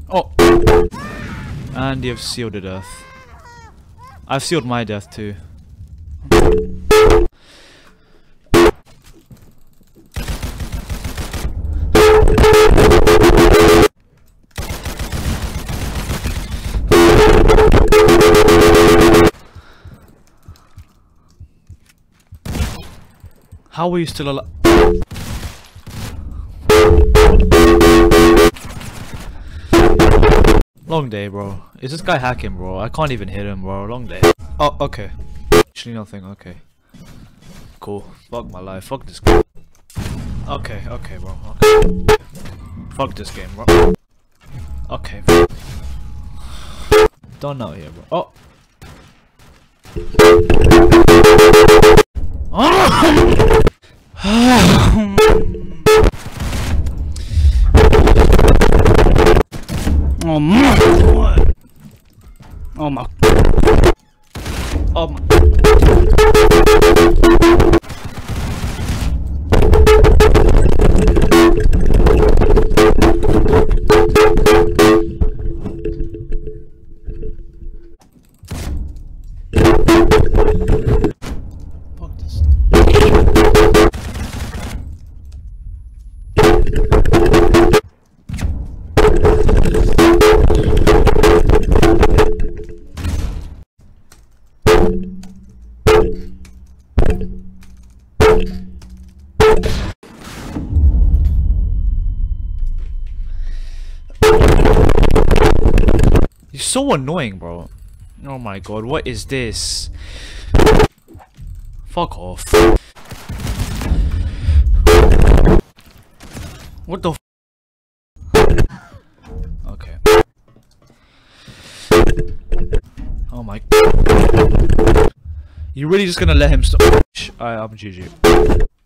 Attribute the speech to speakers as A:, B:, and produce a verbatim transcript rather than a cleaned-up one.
A: Oh! And you've sealed the death. I've sealed my death too. How are you still alive? Long day, bro. Is this guy hacking, bro? I can't even hit him, bro. Long day. Oh, okay. Actually, nothing. Okay. Cool. Fuck my life. Fuck this game. Okay, okay, bro. Okay. Fuck this game, bro. Okay. Done out here, bro. Oh. Oh! Oh my! Oh my! Oh my! Fuck this. You're so annoying, bro. Oh my god, what is this? Fuck off. What the f? Okay. Oh my. You really just gonna let him stop? I, I'm G G.